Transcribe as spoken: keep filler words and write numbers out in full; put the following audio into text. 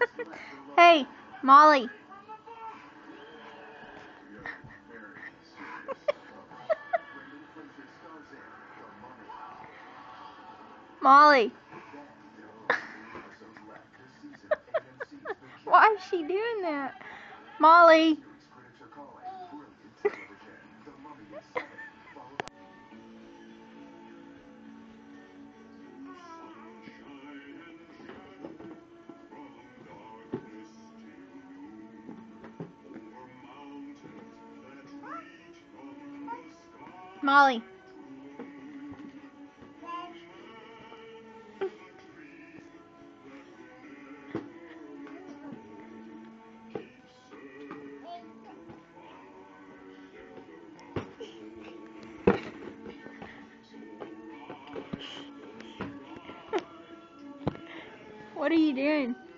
Hey, Molly. Molly. Why is she doing that? Molly. Molly. What are you doing?